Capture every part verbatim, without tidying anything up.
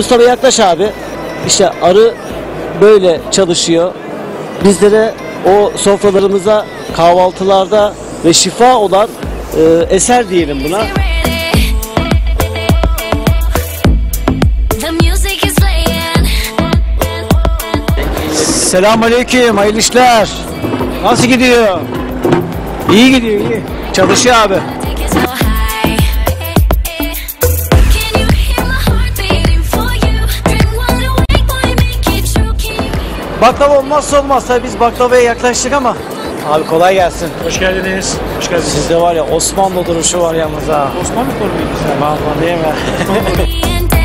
Mustafa yaklaş abi. İşte arı böyle çalışıyor. Bizlere o sofralarımıza kahvaltılarda ve şifa olan e, eser diyelim buna. Selamünaleyküm, hayırlı işler. Nasıl gidiyor? İyi gidiyor, iyi. Çalışıyor abi. Baklava olmazsa olmaz. Tabii biz baklavaya yaklaştık ama. Abi kolay gelsin. Hoş geldiniz. Hoş geldiniz. Sizde var ya Osmanlı duruşu var yalnız ha. Osmanlı korumuydu sen. Vallahi değil mi?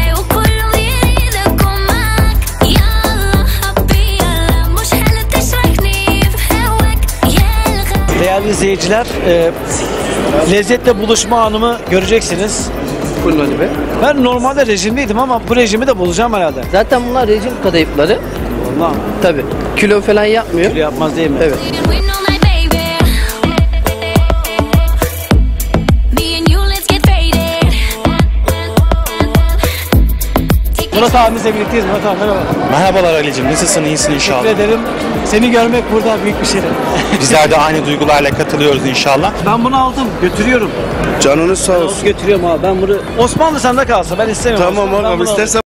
Değerli izleyiciler, e, lezzetle buluşma anımı göreceksiniz. Buyurun Ali Bey. Ben normalde rejimdeydim ama bu rejimi de bulacağım herhalde. Zaten bunlar rejim kadayıfları. Vallahi Tabii. Kilo falan yapmıyor. öyle yapmaz değil mi? Evet. Murat abimizle birlikteyiz. Murat abi merhaba. Merhabalar Ali'cim, nasılsın, iyisin inşallah. Teşekkür ederim. Seni görmek burada büyük bir şey. Bizler de aynı duygularla katılıyoruz inşallah. Ben bunu aldım, götürüyorum. Canınız sağ olsun. Götürüyorum abi. Ben bunu Osmanlı sende kalsa ben istemiyorum. Tamam Ben abi bunu istersen